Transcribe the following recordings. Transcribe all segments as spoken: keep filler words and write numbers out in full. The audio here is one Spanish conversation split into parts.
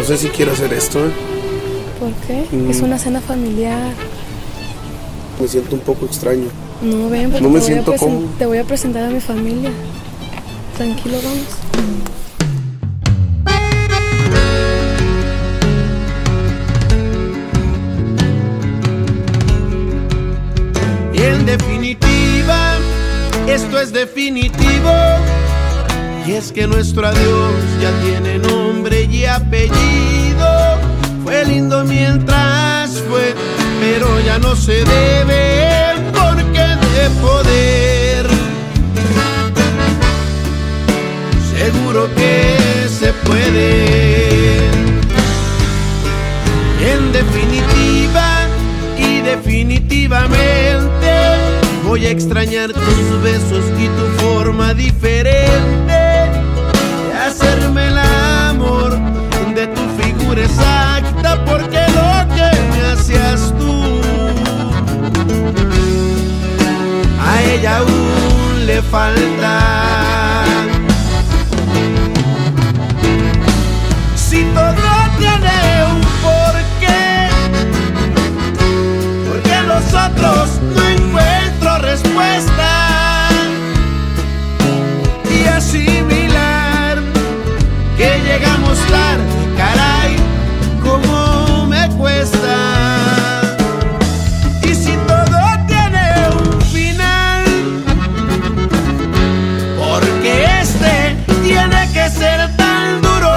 sé si quiero hacer esto, ¿eh? ¿Por qué? Mm. Es una cena familiar. Me siento un poco extraño. No, ven, porque No me te, siento voy a cómodo. te voy a presentar a mi familia. Tranquilo, vamos. Y en definitiva, esto es definitivo. Y es que nuestro adiós ya tiene nombre y apellido. Fue lindo mientras fue, pero ya no se debe, porque de poder seguro que se puede. En definitiva y definitivamente voy a extrañar tus besos y tu forma diferente de hacerme el amor, de tu figura exacta, porque lo que me hacías tú a ella aún le falta. Si todo tiene un porqué, porque a los otros no encuentro respuesta, y asimilar que llegamos tarde, caray, cómo me cuesta. Y si todo tiene un final, porque este tiene que ser tan duro.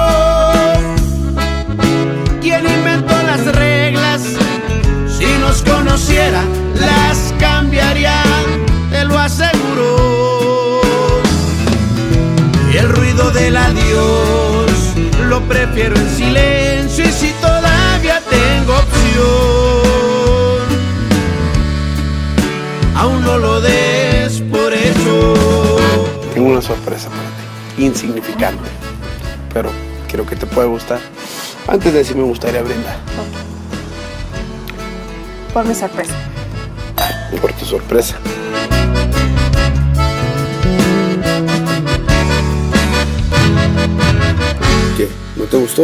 ¿Quién inventó las reglas? Si nos conociera, las cambiaría, te lo aseguro. Y el ruido del adiós lo prefiero en silencio, y si todavía tengo opción, aún no lo des por hecho. Tengo una sorpresa para ti, insignificante, pero creo que te puede gustar. Antes de decir, me gustaría brindar. Por mi sorpresa. Por tu sorpresa. ¿Qué? ¿No te gustó?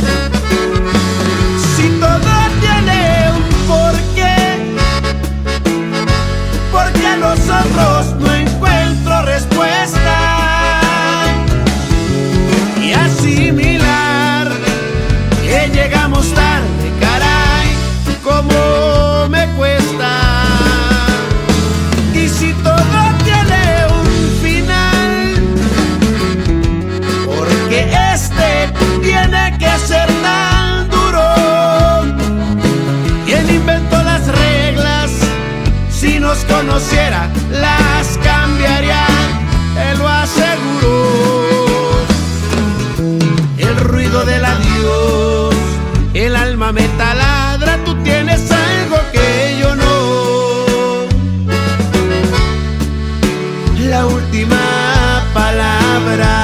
Si todo tiene un porqué, porque a los otros no encuentro respuesta, y asimilar que llegamos tarde, caray, cómo me cuesta. Y si todo tiene un final, porque este tiene que ser tan duro. ¿Quién inventó las reglas? Si nos conociera, las cambiaría, te lo aseguro. El ruido del adiós, el alma me taladra, tú tienes algo que yo no. La última palabra.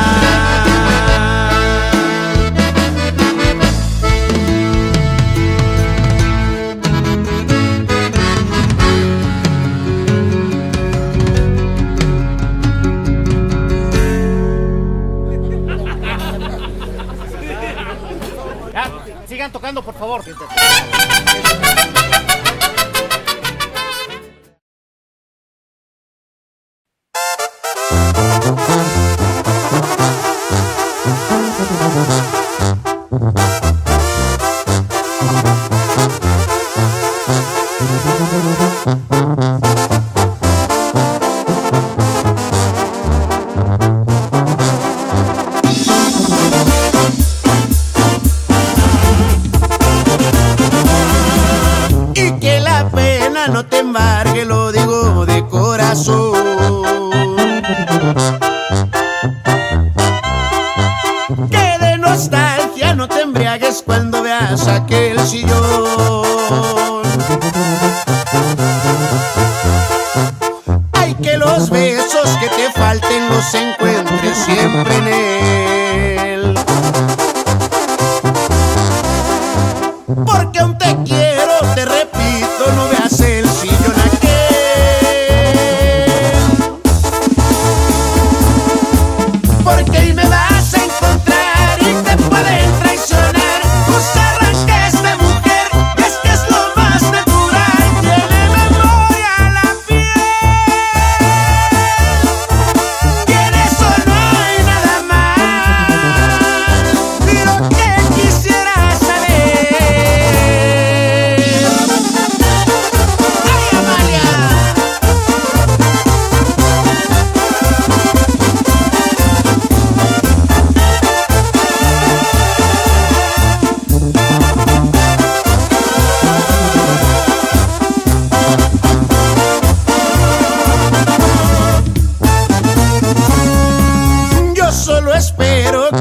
Ya, sigan tocando, por favor. Y que la pena no te embargue, lo digo de corazón. Que de nostalgia no te embriagues cuando veas aquel sillón. Ay, que los besos que te falten los encuentres siempre en él. Porque aún te quiero, te repito, no veas el sillón aquel. Porque ahí me vas a encontrar y te pueden traicionar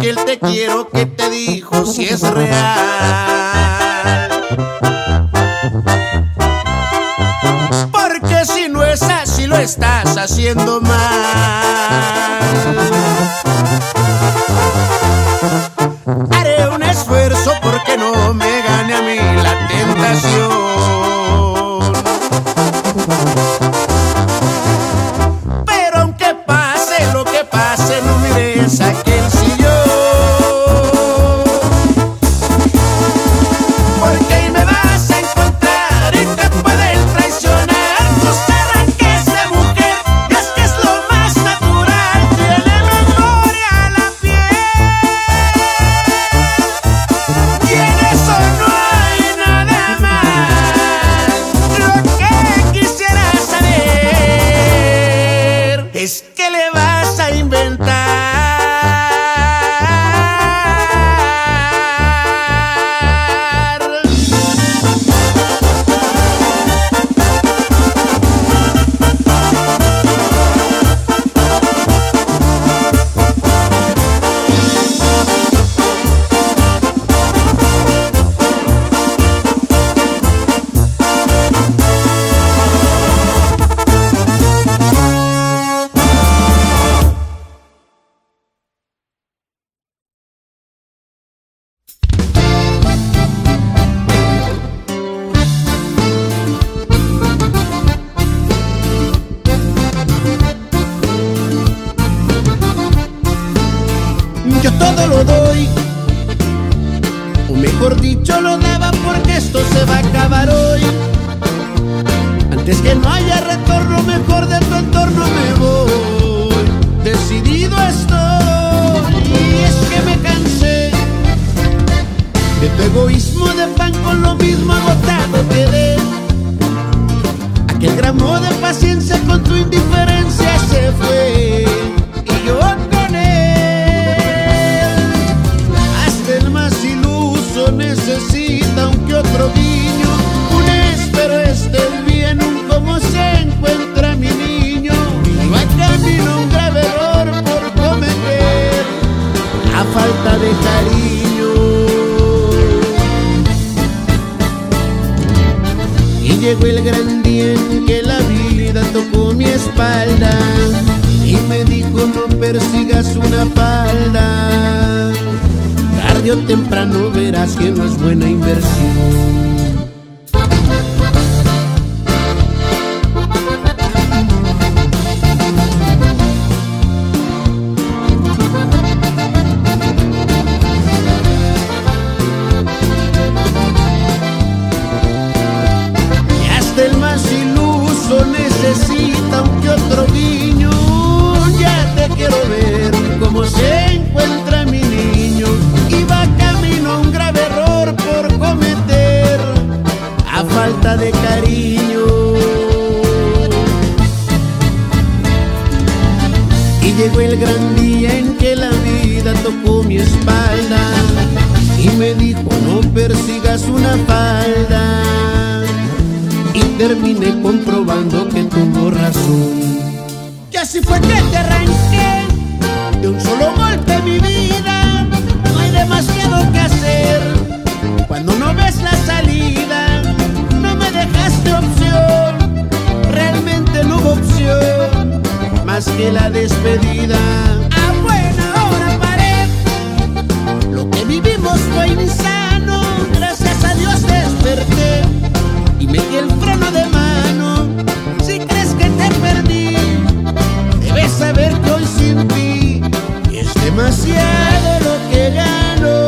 aquel te quiero que te dijo si es real. Porque si no es así lo estás haciendo mal. Haré un esfuerzo porque no me gane a mí la tentación. Pero aunque pase lo que pase, no mires a aquel sillón. Porque ahí me vas a encontrar y te pueden traicionar tus arranques de mujer. Y es que es lo más natural, tiene memoria la piel. Y en eso no hay nada más. Lo que quisiera saber es que le vas a inventar. Yo todo lo doy, o mejor dicho lo daba, porque esto se va a acabar hoy. Antes que no haya retorno, mejor de tu entorno me voy. Decidido estoy, y es que me cansé de tu egoísmo de pan, con lo mismo agotado quedé. Aquel gramo de paciencia con tu indiferencia se fue, y yo con él. Necesita un que otro guiño, un espero esté bien, un cómo se encuentra mi niño. Va camino un grave error por cometer, a falta de cariño. Y llegó el gran día en que la vida tocó mi espalda y me dijo: no persigas una falda, tarde o temprano verás que no es buena inversión. Y hasta el más iluso necesita un que otro guiño. Ya te quiero ver cómo se encuentra mi niño. Iba camino a un grave error por cometer, a falta de cariño. Y llegó el gran día en que la vida tocó mi espalda y me dijo: no persigas una falda. Y terminé comprobando que tuvo razón. Y así fue que te arranqué de un solo golpe mi vida. No hay demasiado que hacer cuando no ves la salida. No me dejaste opción, realmente no hubo opción más que la despedida. A buena hora paré, lo que vivimos fue insano. Gracias a Dios desperté y metí el freno de mano. Si crees que te perdí, debes saber que hoy sin ti es demasiado lo que gano.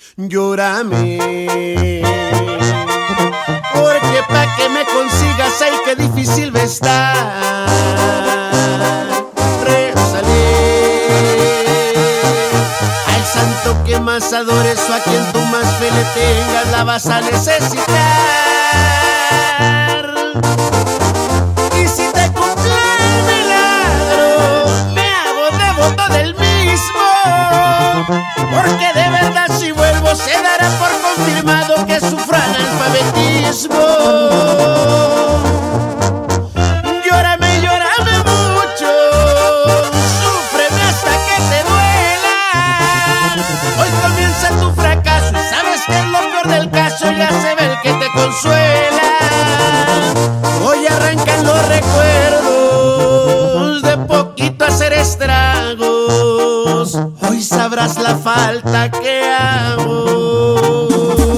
Llórame, porque pa' que me consigas, ay, qué difícil va a estar. Rézale al santo que más adores, o a quien tú más fe le tengas, la vas a necesitar. Y si te cumple el milagro, me hago devoto del mismo, porque de verdad si vuelvo se dará por confirmado que sufra analfabetismo. Llórame, llórame mucho, súfreme hasta que te duela. Hoy comienza tu fracaso y sabes que es lo peor del caso, ya se ve el que te consuela. Hoy arrancan los recuerdos de poquito hacer estragos. Hoy sabrás la falta que hago.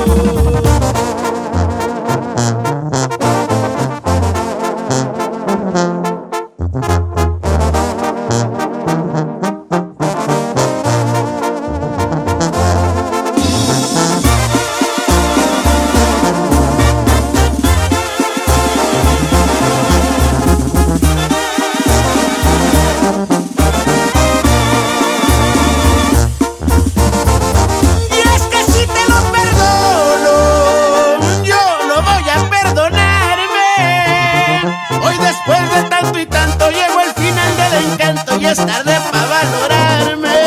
Después de tanto y tanto llegó el final del encanto y es tarde para valorarme.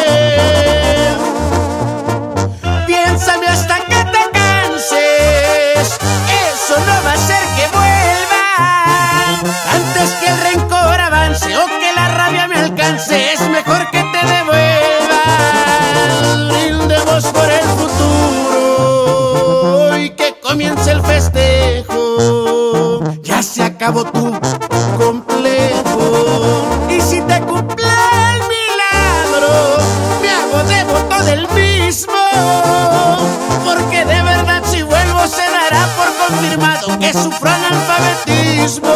Piénsame hasta que te canses, eso no va a hacer que vuelva. Antes que el rencor avance o que la rabia me alcance, es mejor que te devuelva. Brindemos por el futuro y que comience el festejo. Ya se acabó tu complejo. Y si te cumple el milagro, me hago devoto del mismo, porque de verdad si vuelvo se dará por confirmado que sufro analfabetismo.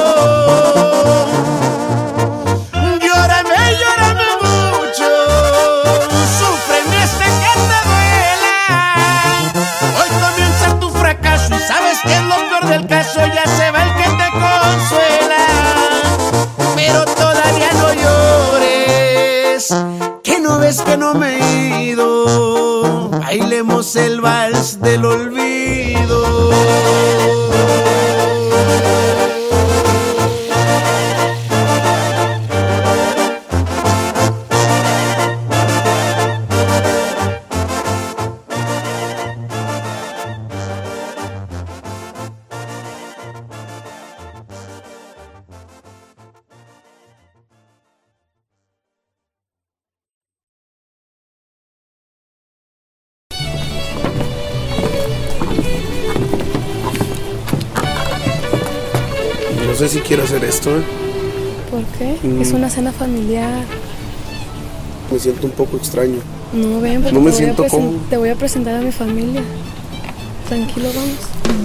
Llórame, llórame mucho, súfreme hasta que te duela. Hoy comienza tu fracaso y sabes que es lo peor del caso, ya se va el que te consuela. Pero todavía no llores, que no ves que no me he ido. Bailemos el vals del olvido. No sé si quiero hacer esto, ¿eh? ¿Por qué? Mm. Es una cena familiar. Me siento un poco extraño. No, ven, porque No me te, siento voy a presen- cómodo. te voy a presentar a mi familia. Tranquilo, vamos.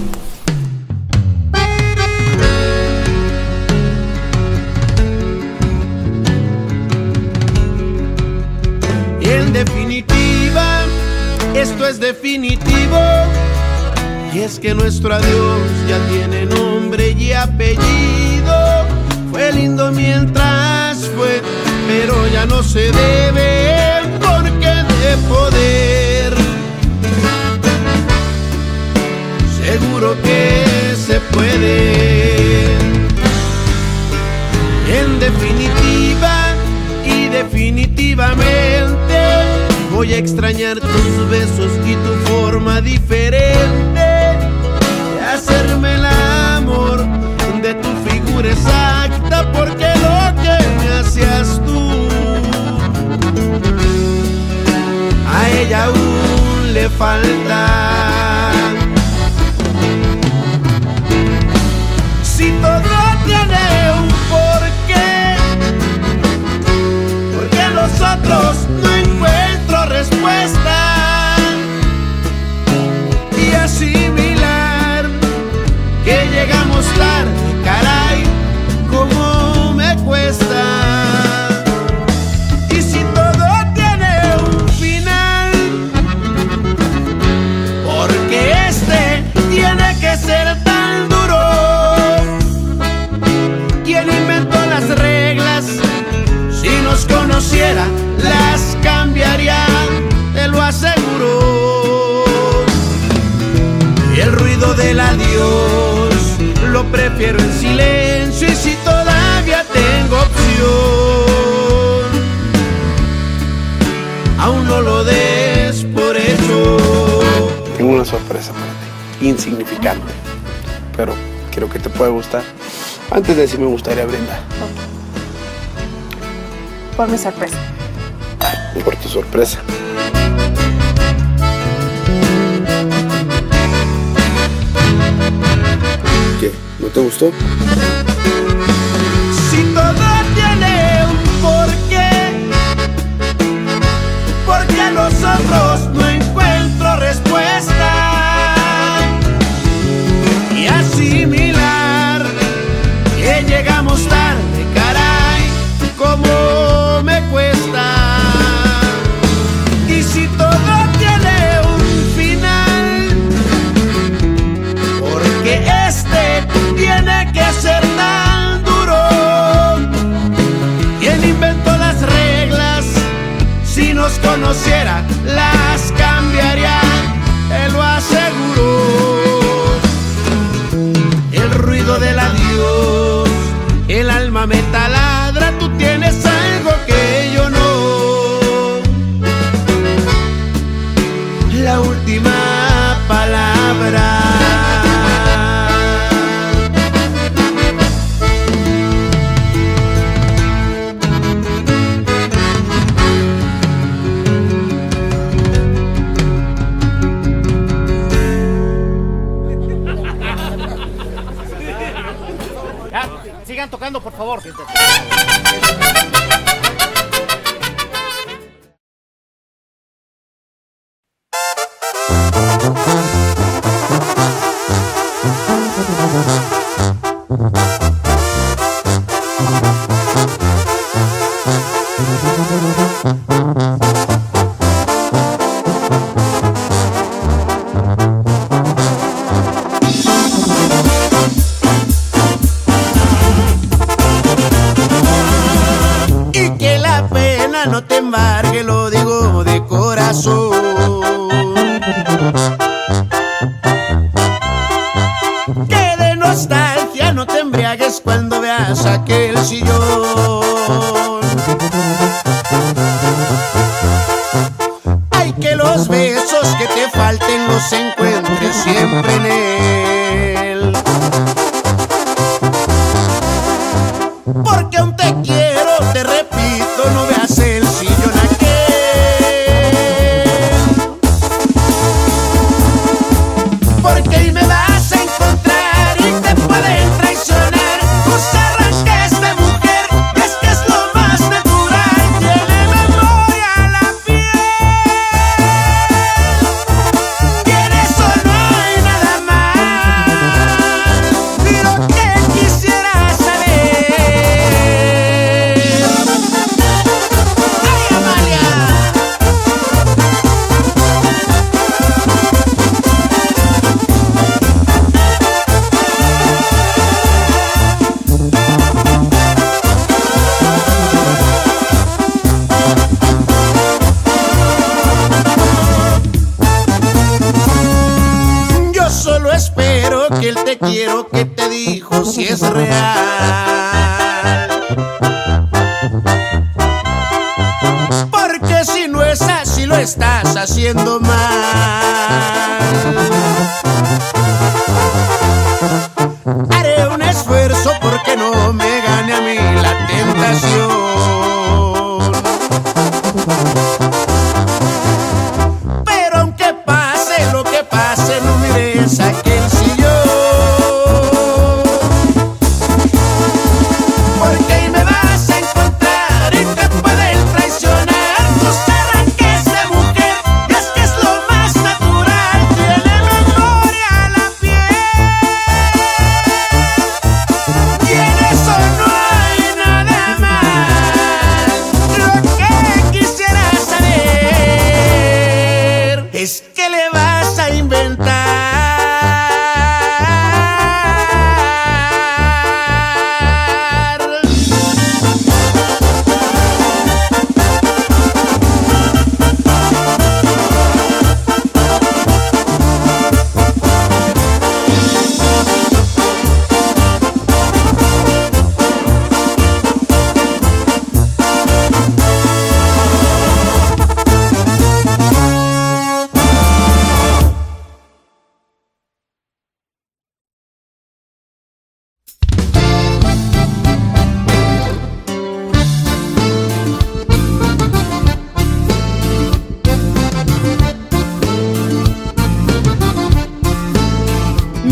Y en definitiva, esto es definitivo. Y es que nuestro adiós ya tiene nombre y apellido. Fue lindo mientras fue, pero ya no se debe, porque de poder seguro que se puede. En definitiva y definitivamente voy a extrañar tus besos y tu forma diferente de hacerme el amor, de tu figura exacta, porque lo que me hacías tú a ella aún le falta. Si todo tiene un porqué, porque a los otros no encuentro respuesta, y asimilar que llegamos tarde, caray, cómo me cuesta. Y si todo tiene un final, del adiós lo prefiero en silencio, y si todavía tengo opción, aún no lo des por hecho. Tengo una sorpresa para ti, insignificante, pero creo que te puede gustar. Antes de decir me gustaría brindar. Ok. Por mi sorpresa. Por tu sorpresa. ¿Qué? ¿No te gustó? Si todo tiene un porqué, porque a los otros no encuentro respuesta, y asimilar que llegamos tarde, caray, como me cuesta. Y si todo tiene un final, porque este tiene que ser tan duro. ¿Quién inventó las reglas? Si nos conociera, las cambiaría, te lo aseguro. El ruido del adiós, el alma me taladra, tú tienes algo que yo no. La última palabra. Ya, sigan tocando, por favor. Y que la pena no te embargue, lo digo de corazón. Que de nostalgia no te embriagues cuando veas aquel sillón. Ay, que los besos que te falten los encuentres siempre en él. Porque aún te quiero, te repito, no veas el sillón aquel. Porque ahí me vas a encontrar y te pueden traicionar tus arranques de mujer, es que es lo más natural. Tiene memoria la piel, y en eso no hay nada más. Pero que quisiera saber. ¡Ay, Amalia! Yo solo espero que el te quiero que te dijo si es real. Porque si no es así lo estás haciendo mal. Haré un esfuerzo porque no me gane a mí la tentación. Pero aunque pase lo que pase, no mires aquel sillón. Porque ahí me vas a encontrar y te pueden traicionar tus arranques de mujer, y es que es lo más natural.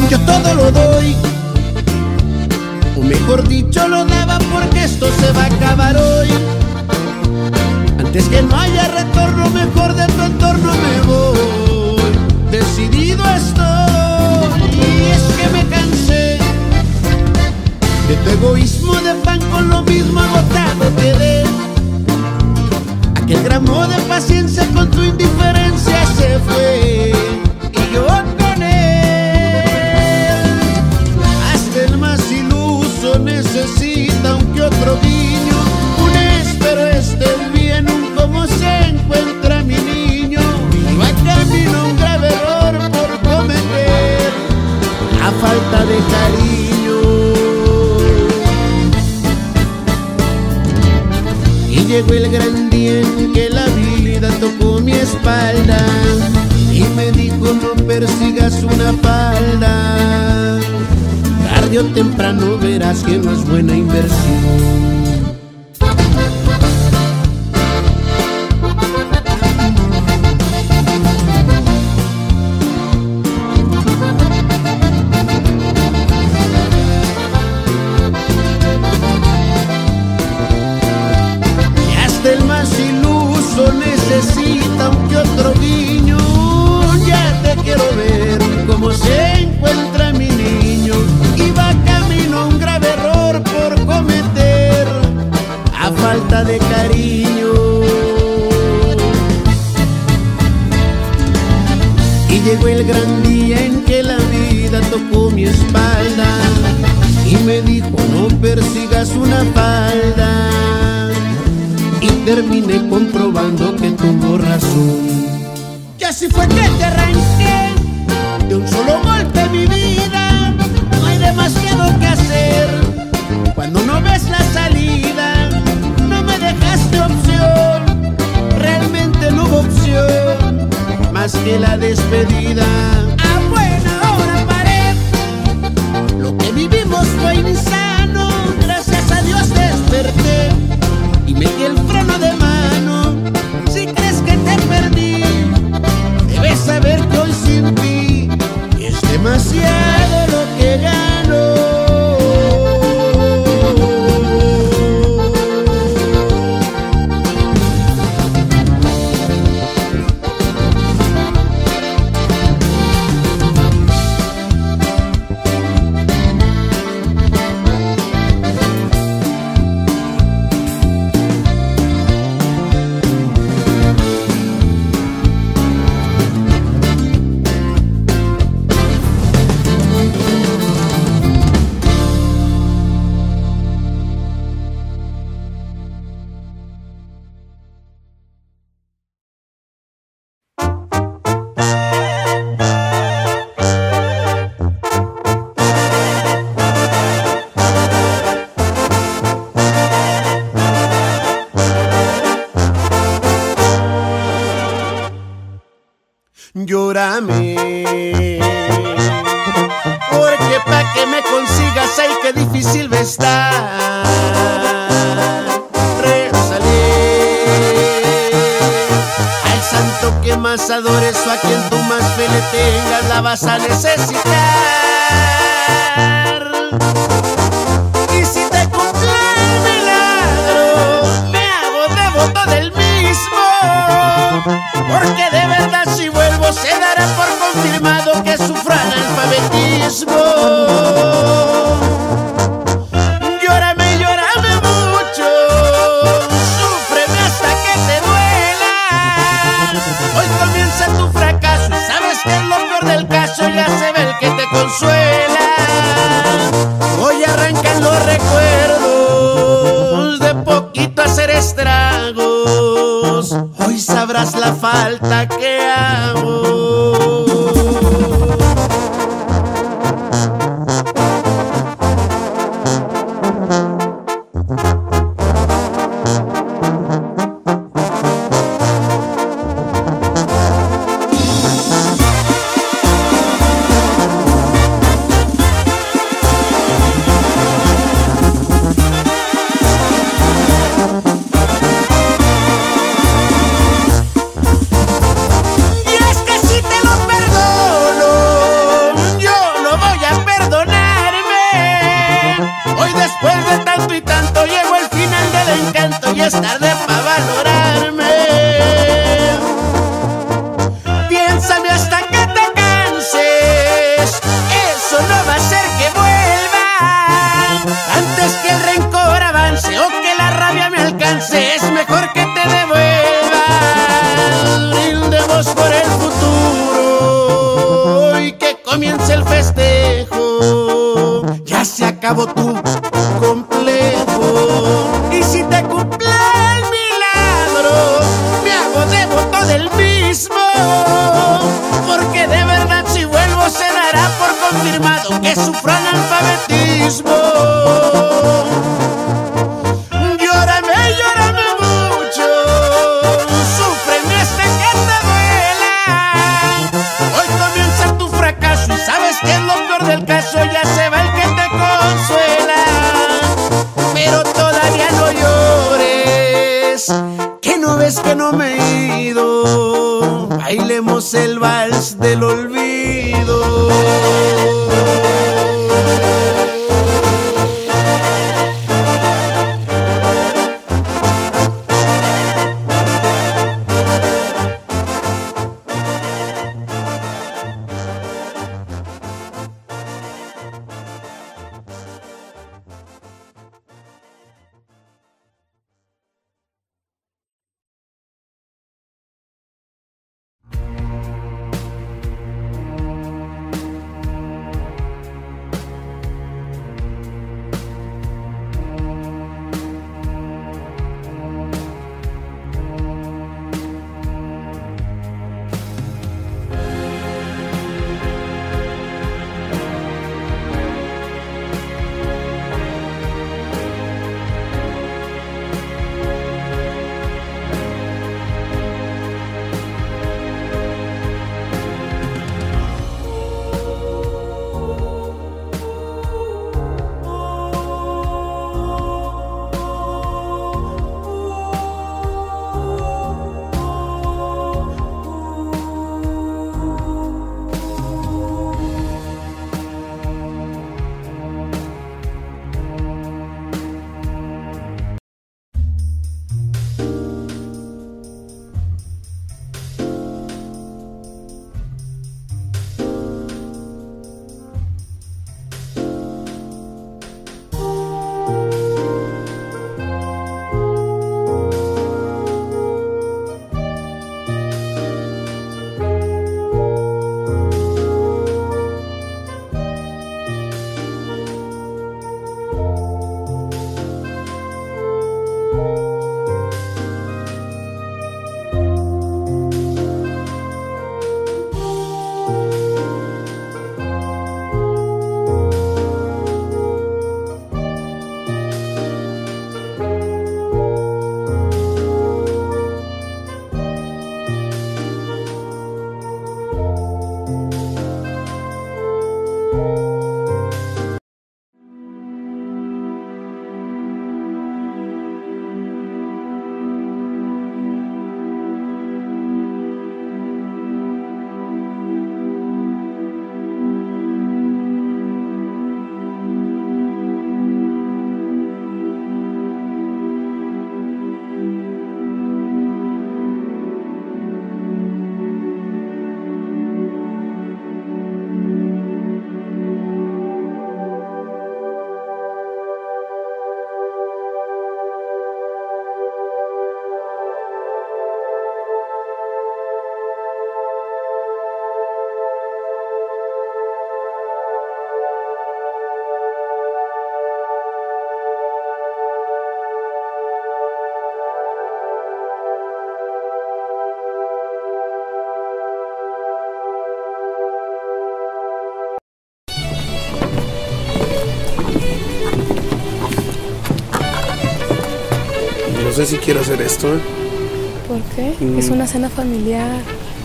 Yo todo lo doy, o mejor dicho lo daba, porque esto se va a acabar hoy. Antes que no haya retorno, mejor de tu entorno me voy. Decidido estoy, y es que me cansé de tu egoísmo de pan, con lo mismo agotado quedé. Aquel gramo de paciencia con tu indiferencia se fue, y yo con él. Hasta el más iluso necesita un que otro guiño, un espero esté bien, un cómo se encuentra mi niño. Iba camino un grave error por cometer, a falta de cariño. Y llegó el gran día en que la vida tocó mi espalda y me dijo: no persigas una falda, tarde o temprano verás que no es buena inversión. Necesita un que otro guiño, ya te quiero ver cómo se encuentra mi niño. Iba camino a un grave error por cometer, a falta de cariño. Y llegó el gran día en que la vida tocó mi espalda y me dijo: no persigas una falda. Y terminé comprobando que tuvo razón. Y así fue que te arranqué de un solo golpe mi vida. No hay demasiado que hacer cuando no ves la salida. No me dejaste opción, realmente no hubo opción más que la despedida. A buena hora paré, lo que vivimos fue insano. Gracias a Dios desperté y metí el freno de mano. Si crees que te perdí, debes saber que hoy sin ti es demasiado lo que gano. Llórame, porque pa' que me consigas, ay, qué difícil va a estar. Rézale al santo que más adores, o a quien tú más fe le tengas, la vas a necesitar. Y si te cumple el milagro, me hago devoto del mismo, porque de verdad si vuelvo se dará por confirmado que sufro analfabetismo. Llórame, llórame mucho, súfreme hasta que te duela. Hoy comienza tu fracaso y sabes que es lo peor del caso, ya se ve el que te consuela. Hoy arrancan los recuerdos de poquito hacer estragos. Hoy sabrás la falta que hago. Y acabó tu complejo. Y si te cumple el milagro, me hago devoto del mismo, porque de verdad si vuelvo se dará por confirmado que sufro analfabetismo. Llórame, llórame mucho, súfreme hasta que te duela. Hoy comienza tu fracaso y sabes que es lo peor del caso, ya se va el que te consuela. Pero todavía no llores, que no ves que no me he ido. Bailemos el vals del olvido. No sé si quiero hacer esto, ¿eh? ¿Por qué? Mm. Es una cena familiar.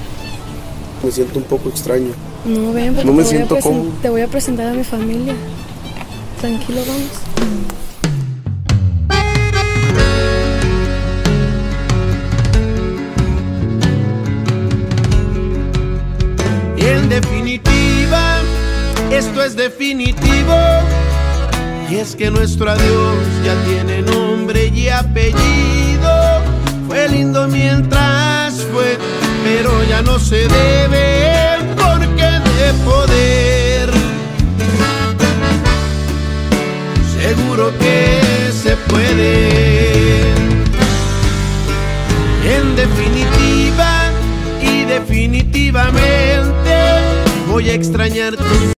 Me siento un poco extraño. No, ven, porque No me te, voy siento a presen- cómodo. te voy a presentar a mi familia. Tranquilo, vamos. Y en definitiva, esto es definitivo. Y es que nuestro adiós ya tiene nombre y apellido. Fue lindo mientras fue, pero ya no se debe, porque de poder seguro que se puede. En definitiva y definitivamente voy a extrañar tu